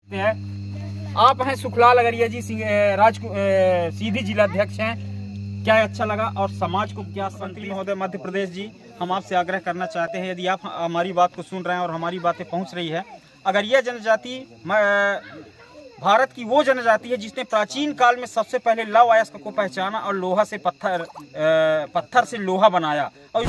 हैं। आप हैं सुखलाल अगरिया जी, सीधी जिलाध्यक्ष हैं। क्या अच्छा लगा और समाज को क्या संतरी महोदय मध्य प्रदेश जी, हम आपसे आग्रह करना चाहते हैं, यदि आप हमारी बात को सुन रहे हैं और हमारी बातें पहुंच रही है, अगरिया जनजाति भारत की वो जनजाति है जिसने प्राचीन काल में सबसे पहले लौह अयस्क को पहचाना और लोहा से पत्थर से लोहा बनाया। और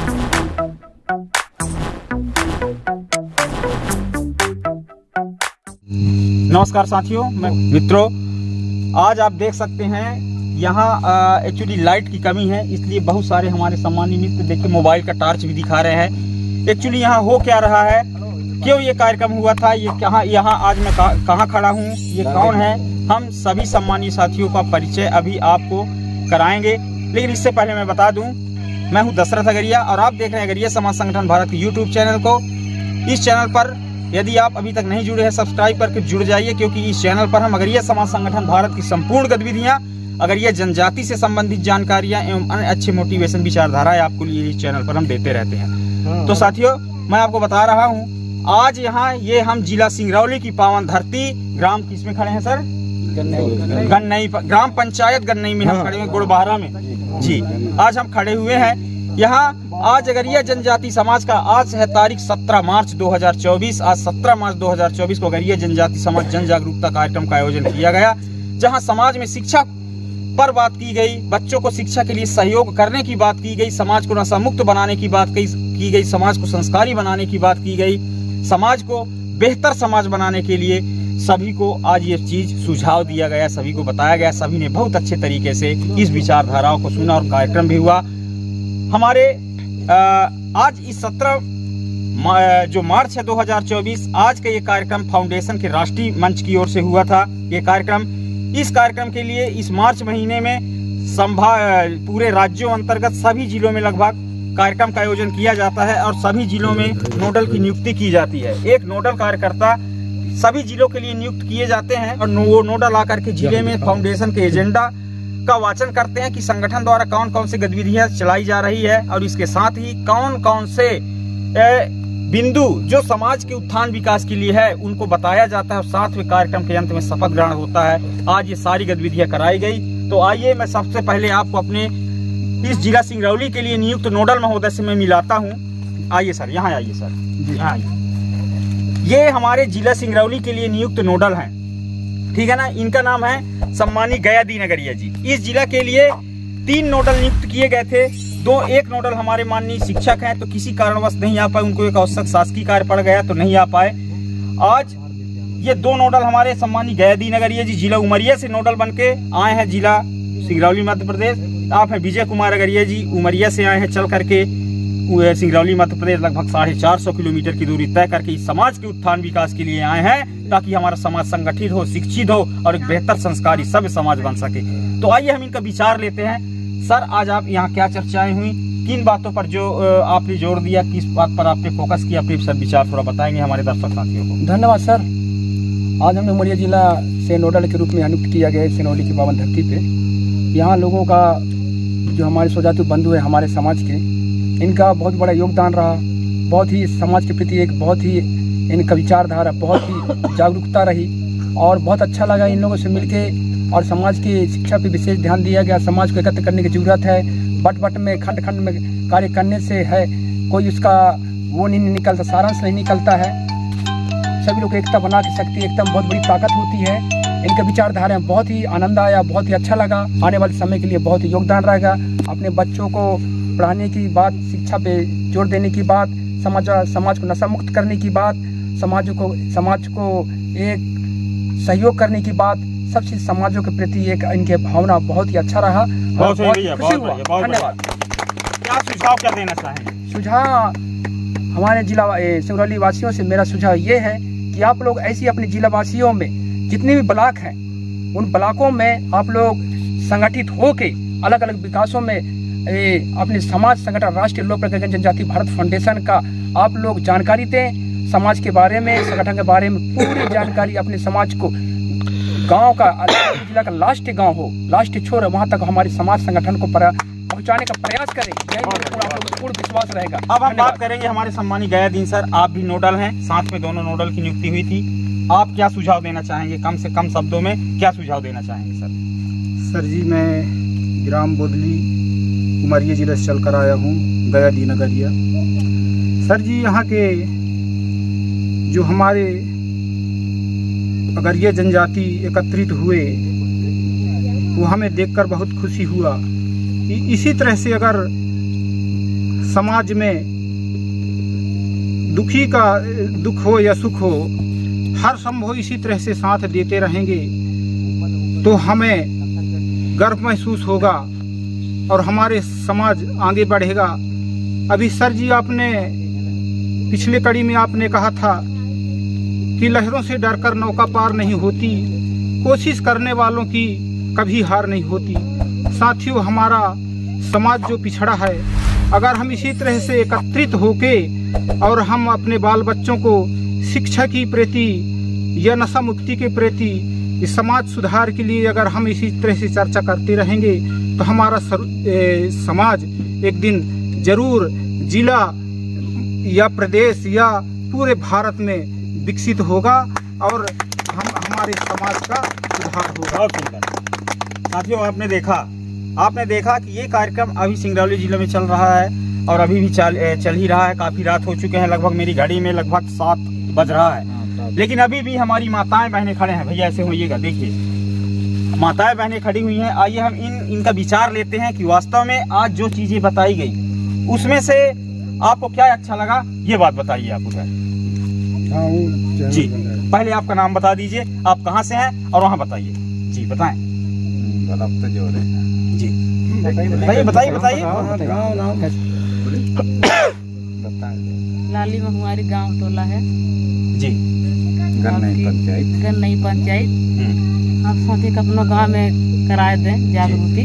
नमस्कार साथियों, मित्रों, आज आप देख सकते हैं यहाँ एक्चुअली लाइट की कमी है, इसलिए बहुत सारे हमारे सम्मानित मित्र देखिए मोबाइल का टार्च भी दिखा रहे हैं। एक्चुअली यहाँ हो क्या रहा है, क्यों ये कार्यक्रम हुआ था, ये कहाँ, यहाँ आज मैं कहाँ खड़ा हूँ, ये कौन है, हम सभी सम्मानित साथियों का परिचय अभी आपको कराएंगे। लेकिन इससे पहले मैं बता दूं, मैं हूं दशरथ अगरिया और आप देख रहे हैं अगरिया समाज संगठन भारत के यूट्यूब चैनल को। इस चैनल पर यदि आप अभी तक नहीं जुड़े हैं, सब्सक्राइब करके जुड़ जाइए, क्योंकि इस चैनल पर हम अगरिया समाज संगठन भारत की संपूर्ण गतिविधियां, अगरिया जनजाति से संबंधित जानकारियां एवं अन्य अच्छे मोटिवेशन विचारधाराएं आपको लिए इस चैनल पर हम देते रहते हैं। तो साथियों, मैं आपको बता रहा हूँ, आज यहाँ ये हम जिला सिंगरौली की पावन धरती, ग्राम किसमें खड़े हैं सर? गन्नई, ग्राम पंचायत गन्नई में हम खड़े हुए, गुड़बहरा में जी। आज हम खड़े हुए हैं यहाँ, आज अगरिया जनजाति समाज का आज है तारीख 17 मार्च 2024। आज 17 मार्च 2024 को अगरिया जनजाति समाज जन जागरूकता कार्यक्रम का आयोजन किया गया, जहाँ समाज में शिक्षा पर बात की गई, बच्चों को शिक्षा के लिए सहयोग करने की बात की गई, समाज को नशा मुक्त बनाने की बात की गई, समाज को संस्कारी बनाने की बात की गई, समाज को बेहतर समाज बनाने के लिए सभी को आज ये चीज सुझाव दिया गया, सभी को बताया गया, सभी ने बहुत अच्छे तरीके से इस विचारधाराओं को सुना और कार्यक्रम भी हुआ। हमारे आज इस 17 जो मार्च है 2024, आज का ये कार्यक्रम फाउंडेशन के राष्ट्रीय मंच की ओर से हुआ था। ये कार्यक्रम, इस कार्यक्रम के लिए इस मार्च महीने में पूरे राज्यों अंतर्गत सभी जिलों में लगभग कार्यक्रम का आयोजन किया जाता है और सभी जिलों में नोडल की नियुक्ति की जाती है। एक नोडल कार्यकर्ता सभी जिलों के लिए नियुक्त किए जाते हैं और वो नोडल आकर के जिले में फाउंडेशन के एजेंडा का वाचन करते हैं कि संगठन द्वारा कौन कौन सी गतिविधियां चलाई जा रही है और इसके साथ ही कौन कौन से बिंदु जो समाज के उत्थान विकास के लिए है उनको बताया जाता है और साथ में कार्यक्रम के अंत में शपथ ग्रहण होता है। आज ये सारी गतिविधियां कराई गई। तो आइए मैं सबसे पहले आपको अपने इस जिला सिंगरौली के लिए नियुक्त नोडल महोदय से मैं मिलाता हूँ। आइए सर, यहाँ आइए सर, यहाँ आइए। ये हमारे जिला सिंगरौली के लिए नियुक्त नोडल हैं, ठीक है ना। इनका नाम है सम्मानी गयादीन अगरिया जी। इस जिला के लिए 3 नोडल नियुक्त किए गए थे। एक नोडल हमारे माननीय शिक्षक हैं, तो किसी कारणवश नहीं आ पाए, उनको एक आवश्यक शासकीय कार्य पड़ गया तो नहीं आ पाए। आज ये 2 नोडल हमारे सम्मानी गयादीन अगरिया जी जिला उमरिया से नोडल बन के आए हैं जिला सिंगरौली मध्य प्रदेश। आप हैं विजय कुमार अगरिया जी, उमरिया से आए हैं चल करके सिंगरौली मध्य प्रदेश, लगभग 450 किलोमीटर की दूरी तय करके इस समाज के उत्थान विकास के लिए आए हैं, ताकि हमारा समाज संगठित हो, शिक्षित हो और एक बेहतर संस्कारी सभ्य समाज बन सके। तो आइए हम इनका विचार लेते हैं। सर, आज आप यहाँ क्या चर्चाएं हुई, किन बातों पर जो आपने जोर दिया, किस बात पर आपने फोकस किया, अपने सर विचार थोड़ा बताएंगे हमारे दर्शक साथियों को। धन्यवाद सर। आज हमें उमरिया जिला से नोडल के रूप में नियुक्त किया गया है सिंगरौली की पावन धरती पे। यहाँ लोगों का, जो हमारे स्वजाति बंधु है हमारे समाज के, इनका बहुत बड़ा योगदान रहा। बहुत ही समाज के प्रति एक बहुत ही इनका विचारधारा, बहुत ही जागरूकता रही और बहुत अच्छा लगा इन लोगों से मिलके। और समाज की शिक्षा पे विशेष ध्यान दिया गया। समाज को एकत्र करने की जरूरत है। बट बट में, खंड खंड में कार्य करने से है कोई उसका वो नहीं निकलता, सारांश नहीं निकलता है। सभी लोग एकता बना के सकती है, एकता में बहुत बड़ी ताकत होती है। इनका विचारधारा बहुत ही आनंद आया, बहुत ही अच्छा लगा। आने वाले समय के लिए बहुत ही योगदान रहेगा। अपने बच्चों को पढ़ाने की बात, शिक्षा पे जोर देने की बात, समाज को नशा मुक्त करने की बात, समाज को एक सहयोग करने की बात, सब चीज समाजों के प्रति एक इनके भावना बहुत ही अच्छा रहा। बहुत खुशी हुआ। धन्यवाद। क्या सुझाव क्या देना चाहेंगे? सुझाव हमारे जिला सिंगरौली वासियों से मेरा सुझाव ये है कि आप लोग ऐसी अपने जिला वासियों में जितने भी ब्लॉक हैं, उन ब्लॉकों में आप लोग संगठित होके अलग अलग विकासों में अपने समाज संगठन राष्ट्रीय लोक प्रज्ञा जनजाति भारत फाउंडेशन का आप लोग जानकारी दें। समाज के बारे में, संगठन के बारे में पूरी जानकारी अपने समाज को, गांव का, जिला का लास्ट गांव हो, लास्ट छोर है, वहां तक हमारे समाज संगठन को पहुंचाने का प्रयास करें। पूर्ण विश्वास रहेगा। अब हम बात करेंगे हमारे सम्मानी गयादीन सर। आप भी नोडल हैं, साथ में दोनों नोडल की नियुक्ति हुई थी। आप क्या सुझाव देना चाहेंगे? कम से कम शब्दों में क्या सुझाव देना चाहेंगे सर? सर जी, मैं ग्राम बोदली उमरिया जिला से चल कर आया हूँ, गया दी नगरिया। सर जी, यहाँ के जो हमारे अगरिया जनजाति एकत्रित हुए वो हमें देखकर बहुत खुशी हुआ। इसी तरह से अगर समाज में दुखी का दुख हो या सुख हो, हर संभव इसी तरह से साथ देते रहेंगे तो हमें गर्व महसूस होगा और हमारे समाज आगे बढ़ेगा। अभी सर जी, आपने पिछले कड़ी में आपने कहा था कि लहरों से डरकर नौका पार नहीं होती, कोशिश करने वालों की कभी हार नहीं होती। साथियों, हमारा समाज जो पिछड़ा है, अगर हम इसी तरह से एकत्रित होके और हम अपने बाल बच्चों को शिक्षा की प्रति या नशा मुक्ति के प्रति, इस समाज सुधार के लिए अगर हम इसी तरह से चर्चा करते रहेंगे तो हमारा समाज एक दिन जरूर जिला या प्रदेश या पूरे भारत में विकसित होगा और हमारे समाज का सुधार होगा। बहुत सुंदर। साथियों, आपने देखा कि ये कार्यक्रम अभी सिंगरौली जिले में चल रहा है और अभी भी चल ही रहा है। काफी रात हो चुके हैं, लगभग मेरी घड़ी में लगभग 7 बज रहा है, लेकिन अभी भी हमारी माताएं बहनें खड़े हैं। भैया ऐसे होइएगा, देखिए माताएं बहनें खड़ी हुई हैं। आइए हम इनका विचार लेते हैं कि वास्तव में आज जो चीजें बताई गई उसमें से आपको क्या अच्छा लगा, ये बात बताइए आप उधर। जी, पहले आपका नाम बता दीजिए, आप कहाँ से हैं और वहाँ बताइए। जी बताएं। जी बताइए। लाली में हमारी गांव टोला है जी, गन्नई पंचायत। आप सोचे कि अपने गाँव में कराए दें जागृति,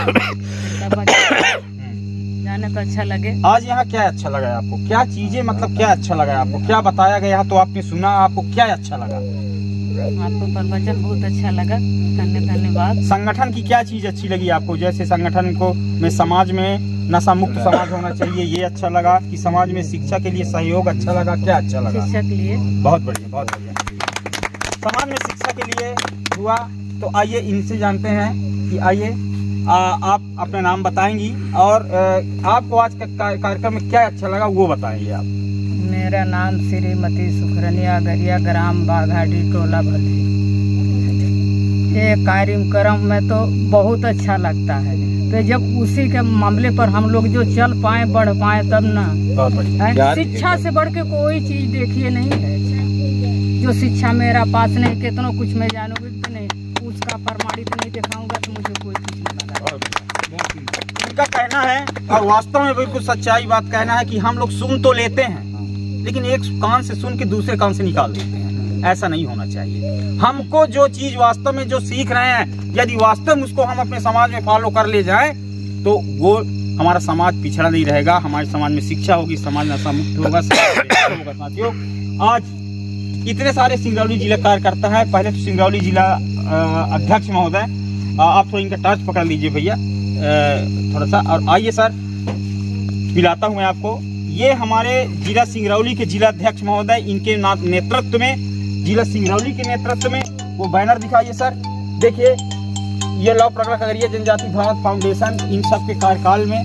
जाने तो अच्छा लगे। आज यहाँ क्या अच्छा लगा आपको? क्या चीजें, मतलब क्या अच्छा लगा आपको? क्या बताया गया तो आपने सुना, आपको क्या अच्छा लगा? आपको प्रवचन बहुत अच्छा लगा, धन्यवाद। संगठन की क्या चीज अच्छी लगी आपको? जैसे संगठन को में समाज में नशा मुक्त समाज होना चाहिए, ये अच्छा लगा कि समाज में शिक्षा के लिए सहयोग अच्छा लगा? क्या अच्छा लगा? शिक्षा के लिए। बहुत बढ़िया, बहुत बढ़िया। समाज में शिक्षा के लिए हुआ तो आइए इनसे जानते हैं कि आइए आप अपना नाम बताएंगी और आपको आज का कार्यक्रम में क्या अच्छा लगा वो बताएंगे आप। मेरा नाम श्रीमती सुखरनिया अगरिया, ग्राम बाघाडी, टोला भली। ये कार्यक्रम में तो बहुत अच्छा लगता है, तो जब उसी के मामले पर हम लोग जो चल पाए, बढ़ पाए, तब ना। बहुत बढ़िया। शिक्षा से बढ़ के कोई चीज देखिए नहीं है। जो शिक्षा मेरा पास नहीं, कितना कुछ मैं जानूंगी कि नहीं, उसका प्रमाणित नहीं दिखाऊंगा तो मुझे कोई कुछ नहीं लगा। इनका कहना है और वास्तव में बिल्कुल सच्चाई बात कहना है कि हम लोग सुन तो लेते हैं लेकिन एक कान से सुन के दूसरे कान से निकाल देते हैं। ऐसा नहीं होना चाहिए। हमको जो चीज वास्तव में जो सीख रहे हैं, यदि वास्तव में उसको हम अपने समाज में फॉलो कर ले जाएं तो वो हमारा समाज पिछड़ा नहीं रहेगा, हमारे समाज में शिक्षा होगी, समाज नशा मुक्त होगा, होगा। साथियों, आज इतने सारे सिंगरौली जिला कार्यकर्ता है। पहले तो सिंगरौली जिला अध्यक्ष महोदय, आप थोड़ा इनका टच पकड़ लीजिए भैया थोड़ा सा, और आइए सर मिलाता हूँ मैं आपको। ये हमारे जिला सिंगरौली के जिला अध्यक्ष महोदय, इनके नेतृत्व में, जिला सिंगरौली के नेतृत्व में वो बैनर दिखाइए सर। देखिए, ये लौ प्रगट अगरिया जनजाति भारत फाउंडेशन, इन सब के कार्यकाल में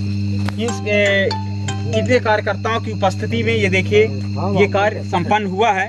इतने कार्यकर्ताओं की उपस्थिति में ये देखिए ये कार्य संपन्न हुआ है।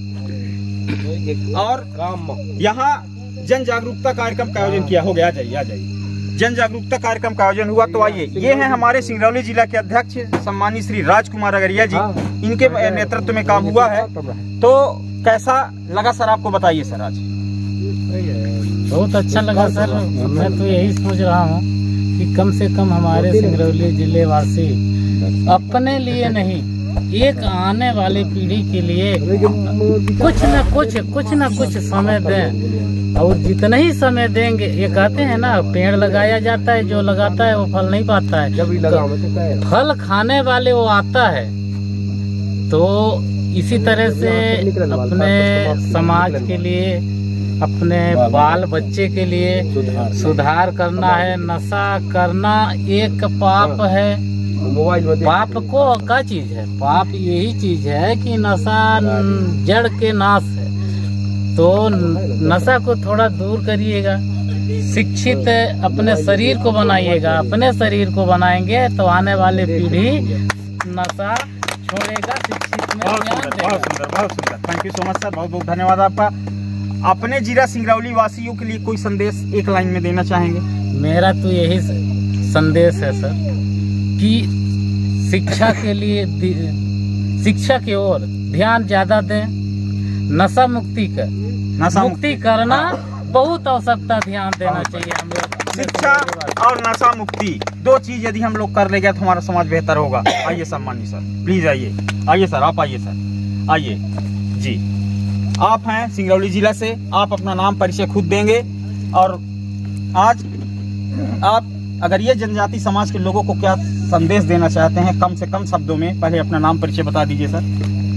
और यहाँ जन जागरूकता कार्यक्रम का आयोजन किया हो गया। आ जाइए। जन जागरूकता कार्यक्रम का आयोजन हुआ। तो आइए, ये हैं हमारे सिंगरौली जिला के अध्यक्ष सम्मानित श्री राजकुमार अगरिया जी, इनके नेतृत्व में काम हुआ है। तो कैसा लगा सर आपको, बताइए सर। आज बहुत अच्छा लगा सर। मैं तो यही सोच रहा हूँ कि कम से कम हमारे सिंगरौली जिले वासी अपने लिए नहीं, एक आने वाली पीढ़ी के लिए कुछ न कुछ समय दें। और जितना ही समय देंगे, ये कहते हैं ना, पेड़ लगाया जाता है, जो लगाता है वो फल नहीं पाता है, तो फल खाने वाले वो आता है। तो इसी तरह से अपने समाज के लिए, अपने बाल बच्चे के लिए सुधार करना है। नशा करना एक पाप है। पाप को क्या चीज है? पाप यही चीज है कि नशा जड़ के नाश है। तो नशा को थोड़ा दूर करिएगा, शिक्षित अपने शरीर को बनाइएगा। अपने शरीर को बनाएंगे तो आने वाली पीढ़ी नशा छोड़ेगा, शिक्षित में बहुत ध्यान सुंदर, देगा। बहुत सुंदर, बहुत सुंदर। Thank you so much sir, बहुत बहुत धन्यवाद आपका। अपने जिला सिंगरौली वासियों के लिए कोई संदेश एक लाइन में देना चाहेंगे? मेरा तो यही संदेश है सर कि शिक्षा के लिए शिक्षा की ओर ध्यान ज्यादा दें। नशा मुक्ति करना बहुत आवश्यकता ध्यान देना चाहिए हमें। शिक्षा और नशा मुक्ति 2 चीज यदि हम लोग कर लेंगे तो हमारा समाज बेहतर होगा। आइए सम्मानित सर, प्लीज आइए, आइए सर, आप आइए सर, आइए जी। आप हैं सिंगरौली जिला से, आप अपना नाम परिचय खुद देंगे और आज आप अगर ये जनजाति समाज के लोगों को क्या संदेश देना चाहते हैं कम से कम शब्दों में, पहले अपना नाम परिचय बता दीजिए सर।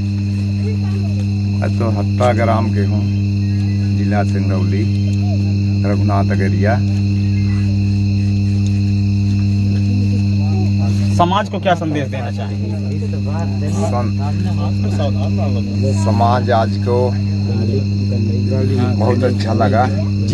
तो हत्ता ग्राम के हूँ, जिला सिंगरौली, रघुनाथ अगरिया। समाज को क्या संदेश देना चाहेंगे? समाज आज को बहुत अच्छा लगा जी,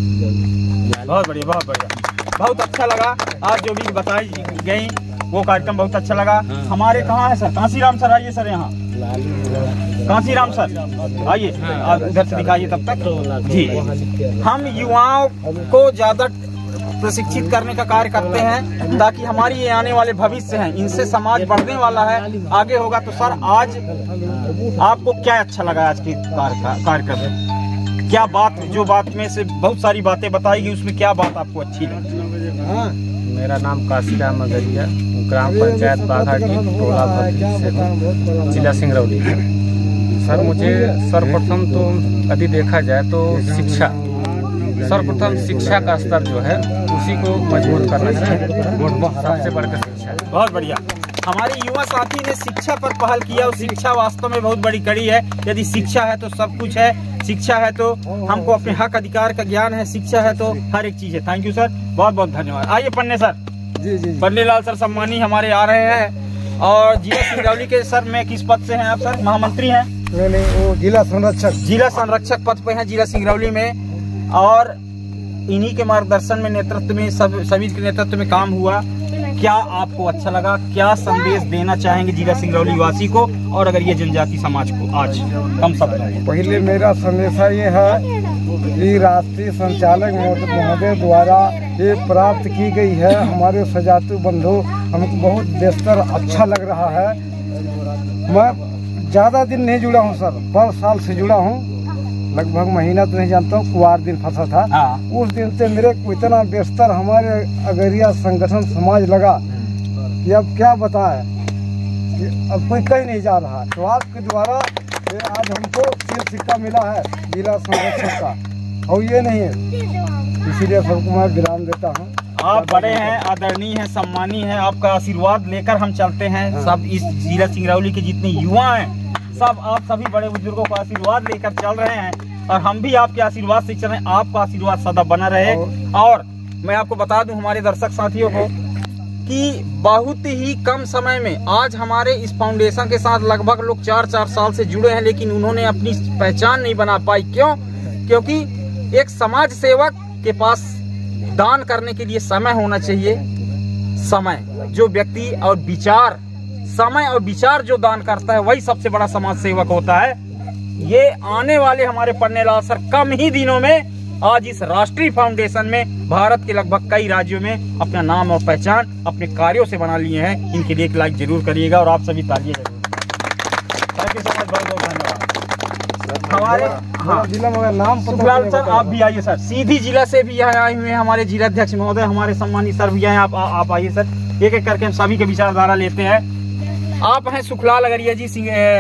बहुत बढ़िया, बहुत बढ़िया, बहुत अच्छा लगा। आज जो भी बताई गई वो कार्यक्रम बहुत अच्छा लगा। हमारे कहाँ है सर? कांसीराम सर, आइए सर यहाँ, कांसीराम सर आइए, आप इधर से दिखाइए तब तक जी। हम युवाओं को ज्यादा प्रशिक्षित करने का कार्य करते हैं ताकि हमारी ये आने वाले भविष्य हैं, इनसे समाज बढ़ने वाला है, आगे होगा। तो सर आज आपको क्या अच्छा लगा आज के कार्यक्रम में? क्या बात, जो बात में से बहुत सारी बातें बताई गई, उसमें क्या बात आपको अच्छी लगी? मेरा नाम काशीराम अगरिया, ग्राम पंचायत बाघाटी, टोला भद्री से हूँ, जिला सिंगरौली। सर मुझे सर्वप्रथम तो यदि देखा जाए तो सर्वप्रथम शिक्षा का स्तर जो है उसी को मजबूत करना चाहिए, सबसे बढ़कर शिक्षा। बहुत बढ़िया, हमारे युवा साथी ने शिक्षा पर पहल किया और शिक्षा वास्तव में बहुत बड़ी कड़ी है। यदि शिक्षा है तो सब कुछ है, शिक्षा है तो हमको अपने हक अधिकार का ज्ञान है, शिक्षा है तो हर एक चीज है। थैंक यू सर, बहुत बहुत धन्यवाद। आइए पन्ने सर। जी, पन्ने लाल सर सम्मानी हमारे आ रहे हैं। और जिला सिंगरौली के सर में किस पद से हैं आप सर? महामंत्री हैं? नहीं, वो जिला संरक्षक पद पे हैं जिला सिंगरौली में। और इन्हीं के मार्गदर्शन में, नेतृत्व में, सभी के नेतृत्व में काम हुआ। क्या आपको अच्छा लगा? क्या संदेश देना चाहेंगे जिला सिंगरौली वासी को और अगर ये जनजाति समाज को आज कम शब्दों में? पहले मेरा संदेश ये है कि राष्ट्रीय संचालक महोदय द्वारा ये प्राप्त की गई है हमारे सजातु बंधु, हमको बहुत बेहतर अच्छा लग रहा है। मैं ज़्यादा दिन नहीं जुड़ा हूँ सर, 5 साल से जुड़ा हूँ, लगभग महीना तो नहीं जानता हूँ, कुवार दिन फंसा था। उस दिन से मेरे को इतना बेहतर हमारे अगरिया संगठन समाज लगा कि अब क्या बताएं, कि अब कोई कहीं नहीं जा रहा। तो आपके द्वारा आज हमको सिक्का मिला है जिला संरक्षक का, और ये नहीं है, इसीलिए सबको मैं विराम देता हूँ। आप बड़े हैं, आदरणीय हैं, सम्मानीय हैं, आपका आशीर्वाद लेकर हम चलते हैं। सब इस जिला सिंगरौली के जितने युवा हैं, सब आप सभी बड़े बुजुर्गों का आशीर्वाद लेकर चल रहे हैं और हम भी आपके आशीर्वाद से चल रहे हैं। आपका आशीर्वाद सदा बना रहे। और मैं आपको बता दूं हमारे दर्शक साथियों को कि बहुत ही कम समय में आज हमारे इस फाउंडेशन के साथ लगभग लोग 4 साल से जुड़े हैं, लेकिन उन्होंने अपनी पहचान नहीं बना पाई। क्यों? क्योंकि एक समाज सेवक के पास दान करने के लिए समय होना चाहिए। समय जो व्यक्ति और विचार, समय और विचार जो दान करता है वही सबसे बड़ा समाज सेवक होता है। ये आने वाले हमारे पन्नेलाल सर कम ही दिनों में आज इस राष्ट्रीय फाउंडेशन में भारत के लगभग कई राज्यों में अपना नाम और पहचान अपने कार्यों से बना लिए हैं। इनके लिए एक लाइक जरूर करिएगा और आप सभी तालियां जरूर। थैंक यू सो मच, बहुत बहुत धन्यवाद। हमारे जिला मगर नाम सुखलाल सर आप भी आइए सर, सीधी जिला से भी यहाँ आए हुए हैं हमारे जिलाध्यक्ष महोदय, हमारे सम्मानित सर भी आए। आप आइए सर, एक एक करके हम सभी के विचारधारा लेते हैं। आप हैं सुखलाल अगरिया जी,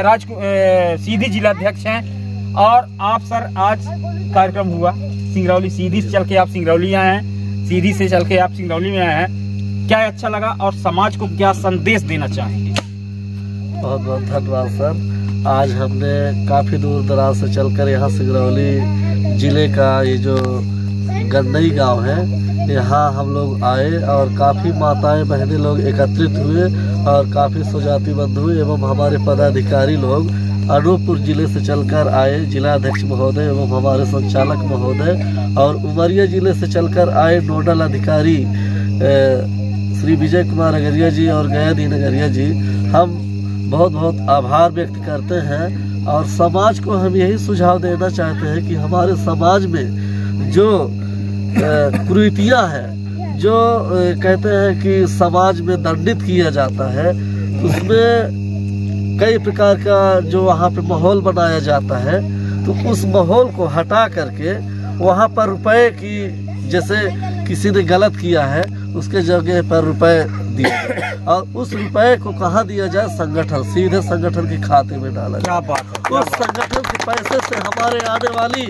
सीधी जिलाध्यक्ष हैं। और आप सर आज कार्यक्रम हुआ सिंगरौली, सीधी से चल के आप सिंगरौली आए हैं, सीधी से चल के आप सिंगरौली में आए हैं, क्या अच्छा लगा और समाज को क्या संदेश देना चाहेंगे? बहुत बहुत धन्यवाद सर। आज हमने काफ़ी दूर दराज से चलकर यहाँ सिंगरौली जिले का ये जो गंदई गांव है, यहाँ हम लोग आए और काफ़ी माताएं बहनें लोग एकत्रित हुए और काफ़ी स्वजाति बंधु एवं हमारे पदाधिकारी लोग अनूपपुर जिले से चलकर आए जिलाध्यक्ष महोदय एवं हमारे संचालक महोदय और उमरिया जिले से चलकर आए नोडल अधिकारी श्री विजय कुमार अगरिया जी और गया दीन अगरिया जी, हम बहुत बहुत आभार व्यक्त करते हैं। और समाज को हम यही सुझाव देना चाहते हैं कि हमारे समाज में जो कुरीतियाँ हैं, जो कहते हैं कि समाज में दंडित किया जाता है, उसमें कई प्रकार का जो वहाँ पे माहौल बनाया जाता है, तो उस माहौल को हटा करके वहाँ पर रुपए की, जैसे किसी ने गलत किया है उसके जगह पर रुपए दिया जाए और उस रुपए को कहाँ दिया जाए, संगठन, सीधे संगठन के खाते में डाला जाए। उस संगठन के पैसे से हमारे आने वाली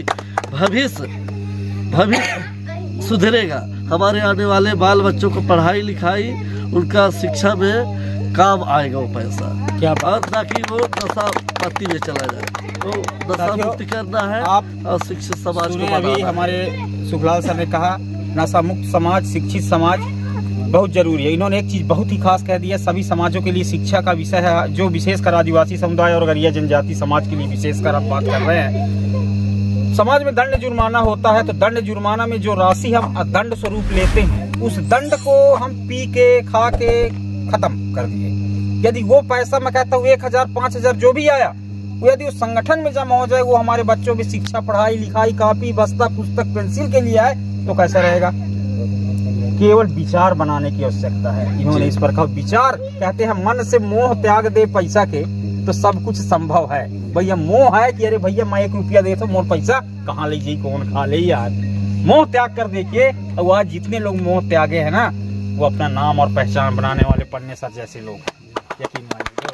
भविष्य सुधरेगा। हमारे आने वाले बाल बच्चों को पढ़ाई लिखाई, उनका शिक्षा में काम आएगा वो पैसा, क्या और ताकि वो नशा पत्ती में चला जाए। तो नशा मुक्ति करना है आप और शिक्षित समाज को बनाना है। हमारे सुखलाल सर ने कहा नशा मुक्त समाज, शिक्षित समाज बहुत जरूरी है। इन्होंने एक चीज बहुत ही खास कह दी है, सभी समाजों के लिए शिक्षा का विषय है, जो विशेषकर आदिवासी समुदाय और गरिया जनजाति समाज के लिए विशेषकर आप बात कर रहे हैं। समाज में दंड जुर्माना होता है, तो दंड जुर्माना में जो राशि हम दंड स्वरूप लेते हैं, उस दंड को हम पी के खा के खत्म कर दिए। यदि वो पैसा, मैं कहता हूँ 1000 5000 जो भी आया, वो यदि उस संगठन में जमा हो जाए, वो हमारे बच्चों की शिक्षा, पढ़ाई लिखाई, कॉपी बस्ता पुस्तक पेंसिल के लिए आए, तो कैसा रहेगा। केवल विचार बनाने की आवश्यकता है। इन्होंने इस पर कहा विचार, कहते हैं मन से मोह त्याग दे पैसा के तो सब कुछ संभव है। भैया मोह है कि अरे भैया मैं 1 रुपया दे तो मोर पैसा कहाँ ले जाए, कौन खा ले यार। मोह त्याग कर देखिए, और आज जितने लोग मोह त्यागे हैं ना, वो अपना नाम और पहचान बनाने वाले पढ़ने सर जैसे लोग, यकीन मानिए।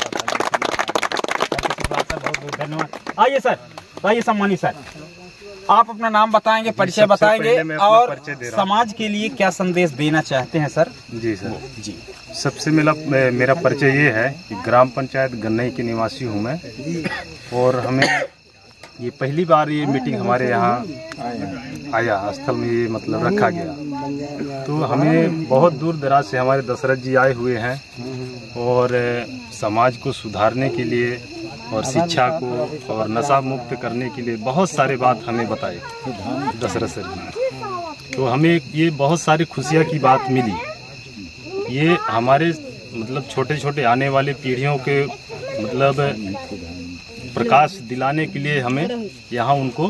बहुत बहुत धन्यवाद। आइए सर, आइए सम्मानित सर, आप अपना नाम बताएंगे, परिचय बताएंगे और समाज के लिए क्या संदेश देना चाहते हैं सर। जी सर जी, सबसे मेरा परिचय ये है कि ग्राम पंचायत गन्नई के निवासी हूँ मैं, और हमें ये पहली बार ये मीटिंग हमारे यहाँ आया, स्थल में ये मतलब रखा गया। तो हमें बहुत दूर दराज से हमारे दशरथ जी आए हुए हैं, और समाज को सुधारने के लिए और शिक्षा को और नशा मुक्त करने के लिए बहुत सारे बात हमें बताए दशरथ सर जी। तो हमें ये बहुत सारी खुशियाँ की बात मिली। ये हमारे मतलब छोटे छोटे आने वाले पीढ़ियों के मतलब प्रकाश दिलाने के लिए हमें यहाँ उनको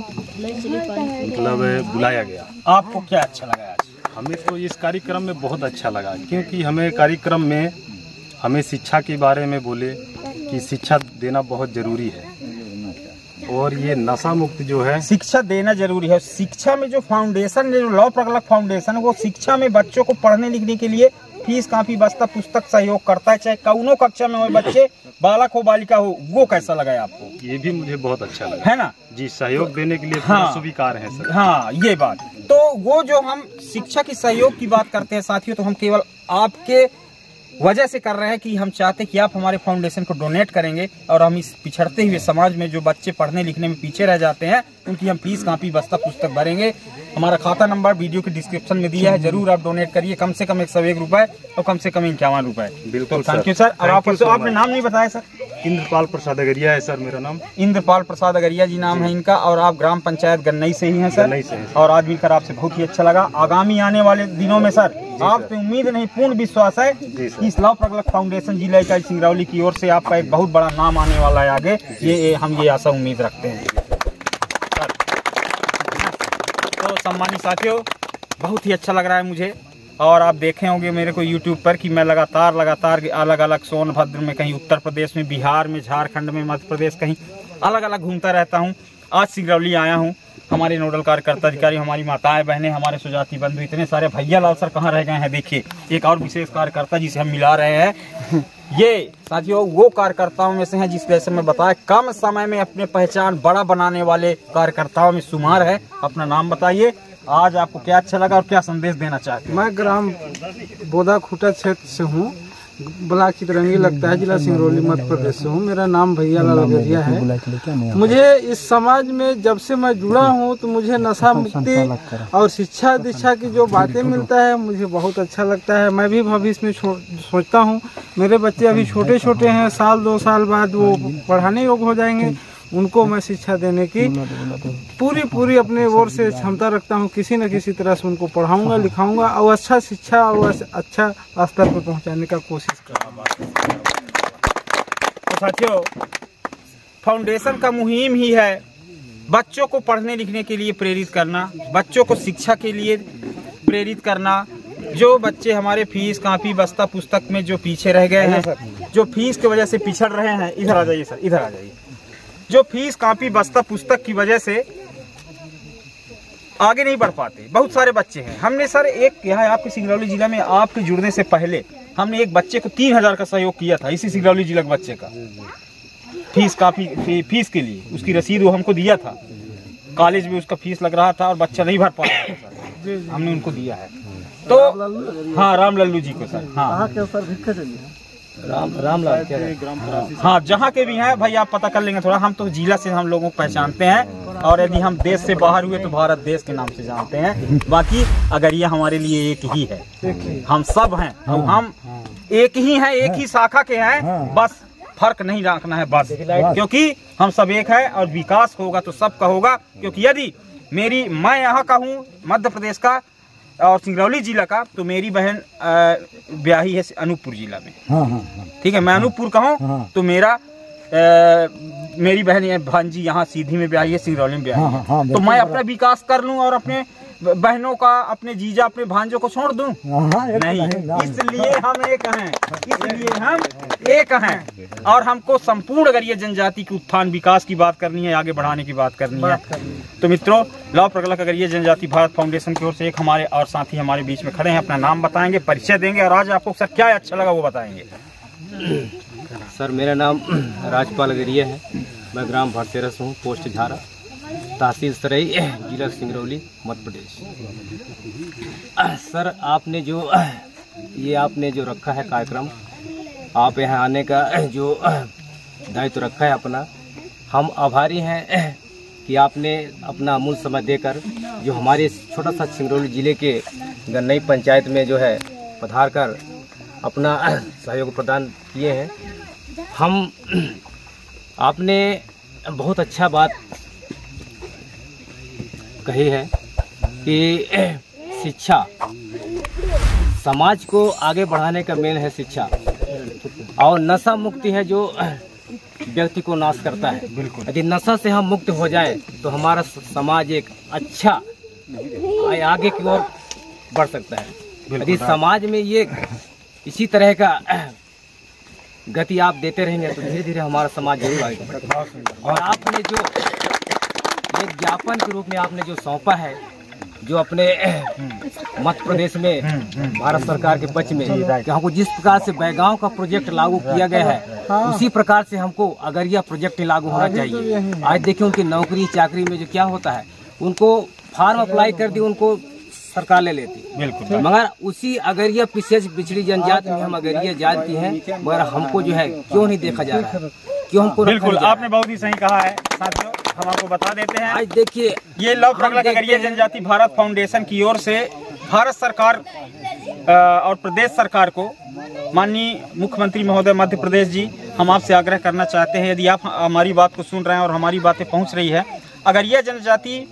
मतलब बुलाया गया। आपको क्या अच्छा लगा आज? हमें तो इस कार्यक्रम में बहुत अच्छा लगा, क्योंकि हमें कार्यक्रम में हमें शिक्षा के बारे में बोले कि शिक्षा देना बहुत जरूरी है, और ये नशा मुक्त जो है शिक्षा देना जरूरी है। शिक्षा में जो फाउंडेशन, जो लौ प्रगलक फाउंडेशन, वो शिक्षा में बच्चों को पढ़ने लिखने के लिए फीस काफी बस्ता पुस्तक सहयोग करता है, चाहे कौनो कक्षा में हो बच्चे, बालक हो बालिका हो। वो कैसा लगा आपको? ये भी मुझे बहुत अच्छा लगा है ना जी, सहयोग देने के लिए हाँ, स्वीकार है सर। हाँ, ये बात तो वो जो हम शिक्षा की सहयोग की बात करते हैं साथियों, तो हम केवल आपके वजह से कर रहे हैं कि हम चाहते हैं कि आप हमारे फाउंडेशन को डोनेट करेंगे, और हम इस पिछड़ते हुए समाज में जो बच्चे पढ़ने लिखने में पीछे रह जाते हैं, उनकी हम फीस कापी बस्ता पुस्तक भरेंगे। हमारा खाता नंबर वीडियो के डिस्क्रिप्शन में दिया है, जरूर आप डोनेट करिए। कम से कम 101 रुपए और कम से कम 51 रुपए। बिल्कुल, थैंक यू सर। और आपने नाम नहीं बताया सर? इंद्रपाल प्रसाद अगरिया है सर मेरा नाम। इंद्रपाल प्रसाद अगरिया जी नाम है इनका, और आप ग्राम पंचायत गन्नई से ही हैं सर। गन्नई से हैं। और आज मिलकर आपसे बहुत ही अच्छा लगा। आगामी आने वाले दिनों में सर आपसे उम्मीद नहीं, पूर्ण विश्वास है कि इस लौ प्रगलक फाउंडेशन जिला इकाई सिंगरौली की ओर से आपका एक बहुत बड़ा नाम आने वाला है आगे। ये हम ये आशा उम्मीद रखते हैं सर। तो सम्मानित साथियों, बहुत ही अच्छा लग रहा है मुझे। और आप देखे होंगे मेरे को YouTube पर कि मैं लगातार अलग अलग सोनभद्र में, कहीं उत्तर प्रदेश में, बिहार में, झारखंड में, मध्य प्रदेश, कहीं अलग अलग घूमता रहता हूं। आज सिंगरौली आया हूं। हमारे नोडल कार्यकर्ता अधिकारी, हमारी माताएं बहनें, हमारे सुजाति बंधु, इतने सारे भैया लाल सर कहाँ रह गए हैं। देखिए एक और विशेष कार्यकर्ता जिसे हम मिला रहे हैं, ये साथियों वो कार्यकर्ताओं में से हैं जिस जैसे मैं बताया, कम समय में अपने पहचान बड़ा बनाने वाले कार्यकर्ताओं में शुमार है। अपना नाम बताइए, आज आपको क्या अच्छा लगा और क्या संदेश देना चाहते हैं? मैं ग्राम बोदा खूटा क्षेत्र से हूँ। ब्लॉक चितरंगी लगता है, जिला सिंगरौली मध्य प्रदेश से हूँ। मेरा नाम भैया लाल लगरिया है। मुझे इस समाज में जब से मैं जुड़ा हूँ तो मुझे नशा मुक्ति और शिक्षा दीक्षा की जो बातें मिलता है मुझे बहुत अच्छा लगता है। मैं भी भविष्य में सोचता हूँ, मेरे बच्चे अभी छोटे छोटे हैं, 1-2 साल बाद वो पढ़ाने योग्य हो जाएंगे, उनको मैं शिक्षा देने की पूरी अपने ओर से क्षमता रखता हूं। किसी न किसी तरह से उनको पढ़ाऊंगा, लिखाऊंगा और अच्छा शिक्षा और अच्छा स्तर पर पहुंचाने का कोशिश करूंगा। तो साथियों, फाउंडेशन का मुहिम ही है बच्चों को पढ़ने लिखने के लिए प्रेरित करना, बच्चों को शिक्षा के लिए प्रेरित करना। जो बच्चे हमारे फीस कापी बस्ता पुस्तक में जो पीछे रह गए हैं, जो फीस की वजह से पिछड़ रहे हैं, इधर आ जाइए सर, इधर आ जाइए। जो फीस कापी बस्ता पुस्तक की वजह से आगे नहीं बढ़ पाते, बहुत सारे बच्चे हैं। हमने सर एक यहाँ आपके सिंगरौली जिला में आपके जुड़ने से पहले हमने एक बच्चे को 3000 का सहयोग किया था, इसी सिंगरौली जिला के बच्चे का फीस कापी फीस के लिए उसकी रसीद वो हमको दिया था। कॉलेज में उसका फीस लग रहा था और बच्चा नहीं भर पा रहा था सर, हमने उनको दिया है। तो हाँ, राम लल्लू जी को सर, हाँ रामलाल, हाँ जहाँ के भी हैं भाई आप पता कर लेंगे थोड़ा। हम तो जिला से हम लोगों को पहचानते हैं और यदि हम देश से बाहर हुए तो भारत देश के नाम से जानते हैं। बाकी अगर ये हमारे लिए एक ही है, हम सब हैं और हम एक ही हैं, एक ही शाखा के हैं, बस फर्क नहीं रखना है बस, क्योंकि हम सब एक है और विकास होगा तो सबका होगा। क्योंकि यदि मैं यहाँ का हूँ मध्य प्रदेश का और सिंगरौली जिला का, तो मेरी बहन ब्याही है अनूपपुर जिला में, ठीक है, मैं अनूपपुर का हूँ तो मेरी बहन भांजी यहाँ सीधी में ब्याही है, सिंगरौली में ब्याही है। तो मैं अपना विकास कर लूँ और अपने बहनों का, अपने जीजा, अपने भांजों को छोड़ दूं? नहीं, इसलिए हम एक हैं, इसलिए हम एक हैं। और हमको संपूर्ण अगर ये जनजाति की उत्थान विकास की बात करनी है, आगे बढ़ाने की बात करनी है, तो मित्रों लव प्रगलक अगर ये जनजाति भारत फाउंडेशन की ओर से एक हमारे और साथी हमारे बीच में खड़े हैं, अपना नाम बताएंगे, परिचय देंगे और आज आपको सर क्या अच्छा लगा वो बताएंगे। सर मेरा नाम राजपाल लगरिया है, मैं ग्राम भरसेरा से हूँ, पोस्ट झारा, तहसील सरई, जिला सिंगरौली, मध्य प्रदेश। सर आपने जो रखा है कार्यक्रम, आप यहाँ आने का जो दायित्व रखा है अपना, हम आभारी हैं कि आपने अपना अमूल्य समय देकर जो हमारे छोटा सा सिंगरौली जिले के गन्नई पंचायत में जो है पधार कर अपना सहयोग प्रदान किए हैं। आपने बहुत अच्छा बात कही है कि शिक्षा समाज को आगे बढ़ाने का मेन है शिक्षा, और नशा मुक्ति है जो व्यक्ति को नाश करता है। बिल्कुल, यदि नशा से हम मुक्त हो जाए तो हमारा समाज एक अच्छा आगे की ओर बढ़ सकता है। यदि समाज में ये इसी तरह का गति आप देते रहेंगे तो धीरे धीरे हमारा समाज जरूर आगे बढ़ेगा। और आपने जो एक ज्ञापन के रूप में आपने जो सौंपा है, जो अपने मध्य प्रदेश में भारत सरकार के पक्ष में कि हमको जिस प्रकार से बैगांव का प्रोजेक्ट लागू किया गया है, उसी प्रकार से हमको अगरिया प्रोजेक्ट लागू होना चाहिए। आज देखिए उनकी नौकरी चाकरी में जो क्या होता है, उनको फॉर्म अप्लाई कर दी, उनको सरकार ले लेती, बिल्कुल, मगर उसी अगरिया पिछड़ी जनजाति में हम अगरिया जाति हैं, मगर हमको जो है क्यों नहीं देखा जा रहा है, क्यों हमको? बिल्कुल, आपने बहुत ही सही कहा है साथियों, हम आपको बता देते हैं। आज देखिए ये लव प्रगलक अगरिया जनजाति भारत फाउंडेशन की ओर से भारत सरकार और प्रदेश सरकार को, माननीय मुख्यमंत्री महोदय मध्य प्रदेश जी, हम आपसे आग्रह करना चाहते हैं, यदि आप हमारी बात को सुन रहे हैं और हमारी बातें पहुंच रही है, अगरिया जनजाति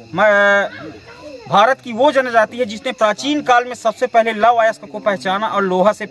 भारत की वो जनजाति है जिसने प्राचीन काल में सबसे पहले लौह अयस्क को पहचाना और लोहा से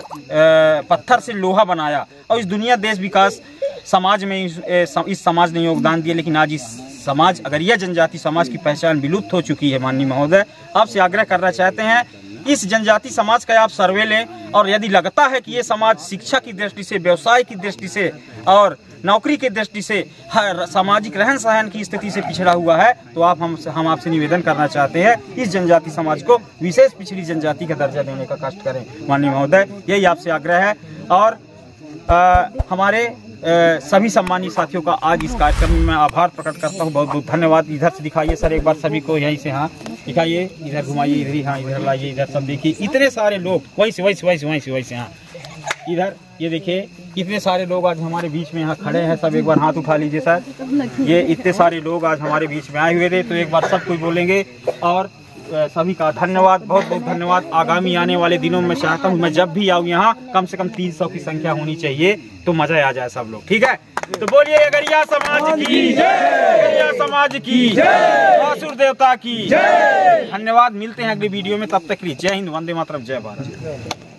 पत्थर से लोहा बनाया, और इस दुनिया देश विकास समाज में इस समाज ने योगदान दिया। लेकिन आज इस समाज अगरिया जनजाति समाज की पहचान विलुप्त हो चुकी है। माननीय महोदय, आपसे आग्रह करना चाहते हैं इस जनजाति समाज का आप सर्वे लें, और यदि लगता है कि ये समाज शिक्षा की दृष्टि से, व्यवसाय की दृष्टि से और नौकरी की दृष्टि से सामाजिक रहन सहन की स्थिति से पिछड़ा हुआ है, तो हम आपसे निवेदन करना चाहते हैं इस जनजाति समाज को विशेष पिछड़ी जनजाति का दर्जा देने का कष्ट करें। माननीय महोदय, यही आपसे आग्रह है। और हमारे सभी सम्मानित साथियों का आज इस कार्यक्रम में मैं आभार प्रकट करता हूँ, बहुत बहुत धन्यवाद। इधर से दिखाइए सर एक बार सभी को, यहीं से, हाँ दिखाइए, इधर घुमाइए, इधर ही, हाँ इधर लाइए, इधर सब देखिए, इतने सारे लोग, वहीं से, हाँ इधर ये देखिए इतने सारे लोग आज हमारे बीच में यहाँ खड़े हैं। सब एक बार हाथ उठा लीजिए सर। ये इतने सारे लोग आज हमारे बीच में आए हुए थे, तो एक बार सब कोई बोलेंगे। और सभी का धन्यवाद, बहुत बहुत धन्यवाद। आगामी आने वाले दिनों में चाहता हूँ मैं जब भी आऊँ यहाँ कम से कम 300 की संख्या होनी चाहिए, तो मजा आ जाए सब लोग। ठीक है, तो बोलिए अगरिया समाज की जय, अगरिया समाज की जय, असुर देवता की जय। धन्यवाद, मिलते हैं अगली वीडियो में, तब तक के लिए जय हिंद, वंदे मातरम, जय भारत।